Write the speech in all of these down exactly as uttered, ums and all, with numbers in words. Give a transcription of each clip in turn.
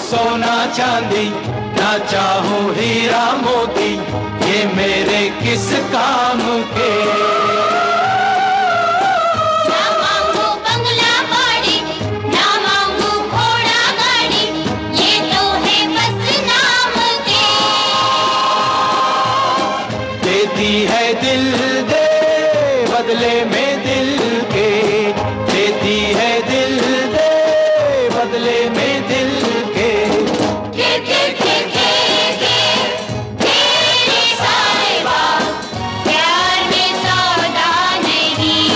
सोना चांदी, ना चाहूं हीरा मोती, ये मेरे किस काम के। ना मांगू बंगला गाड़ी, ना मांगू घोड़ा गाड़ी, ये तो है बस नाम के। देती है दिल दे बदले में दिल के, देती है दिल दे बदले में दिल के। के के के के के तेरे साहिबा, प्यार में सौदा नहीं।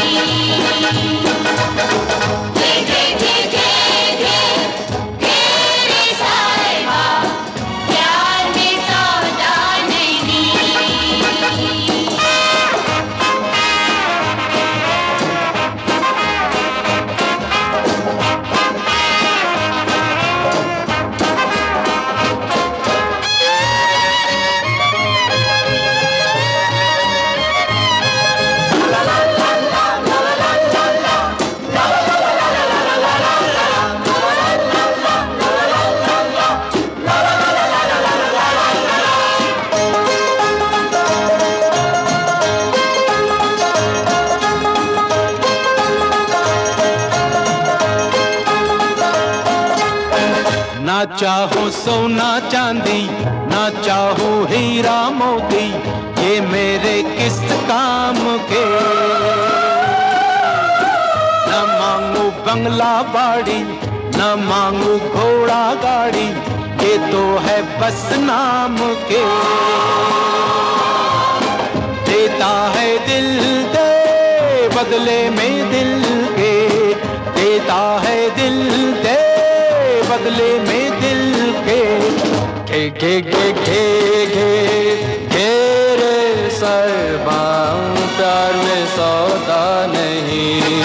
के के के के के तेरे साहिबा, प्यार में सौदा नहीं। ना चाहूं सोना चांदी, ना चाहूं हीरा मोती, ये मेरे किस काम के। न मांगू बंगला बाड़ी, न मांगू घोड़ा गाड़ी, ये तो है बस नाम के। देता है दिल दे बदले में दिल के, देता है दिल दे बदले में दिल के। के के के के के घेरे सरबा, प्यार में सौदा नहीं।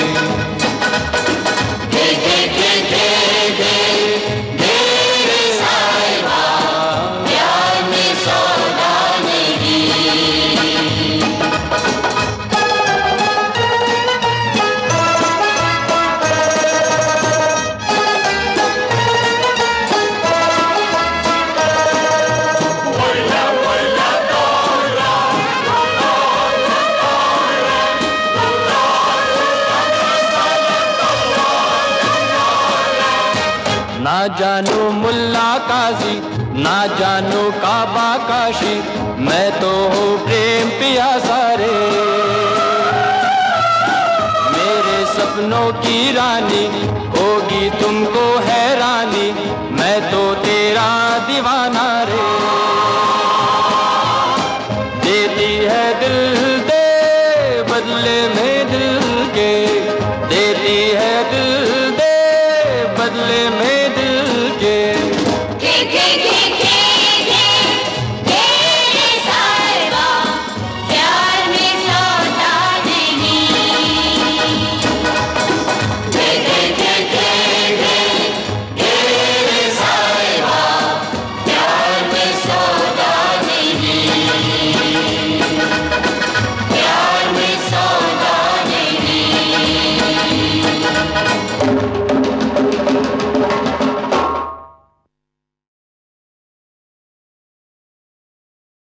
के के के के के तेरे साहिबा, प्यार में सौदा नहीं। ना जानू मुल्ला काजी, ना जानू काबा काशी, मैं तो हूँ प्रेम पिया सारे। मेरे सपनों की रानी होगी तुमको हैरानी, मैं तो तेरा दीवाना रे।